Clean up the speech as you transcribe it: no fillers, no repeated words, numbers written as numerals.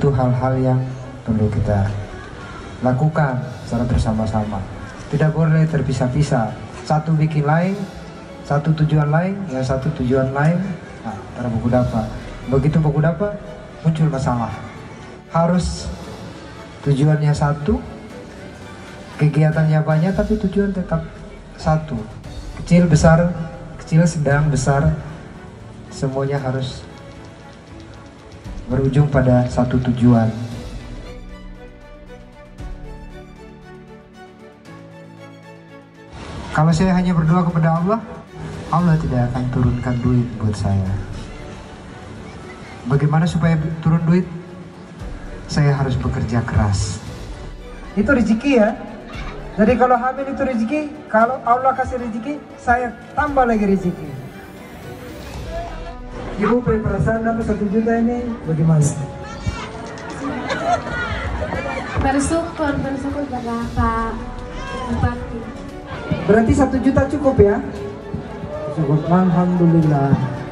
itu hal-hal yang perlu kita lakukan secara bersama-sama. Tidak boleh terpisah-pisah. Satu bikin lain, satu tujuan lain, ya satu tujuan lain. Nah, antara baku dapat. Begitu baku dapat, muncul masalah. Harus tujuannya satu, kegiatannya banyak, tapi tujuan tetap satu. Kecil, besar, kecil, sedang, besar, semuanya harus berujung pada satu tujuan. Kalau saya hanya berdoa kepada Allah, Allah tidak akan turunkan duit buat saya. Bagaimana supaya turun duit? Saya harus bekerja keras. Itu rezeki ya. Jadi kalau hamil itu rezeki, kalau Allah kasih rezeki, saya tambah lagi rezeki. Ibu punya perasaan dapat 1 juta ini bagaimana? Bersyukur pada Pak Bupati. Berarti 1 juta cukup ya? Cukup, alhamdulillah.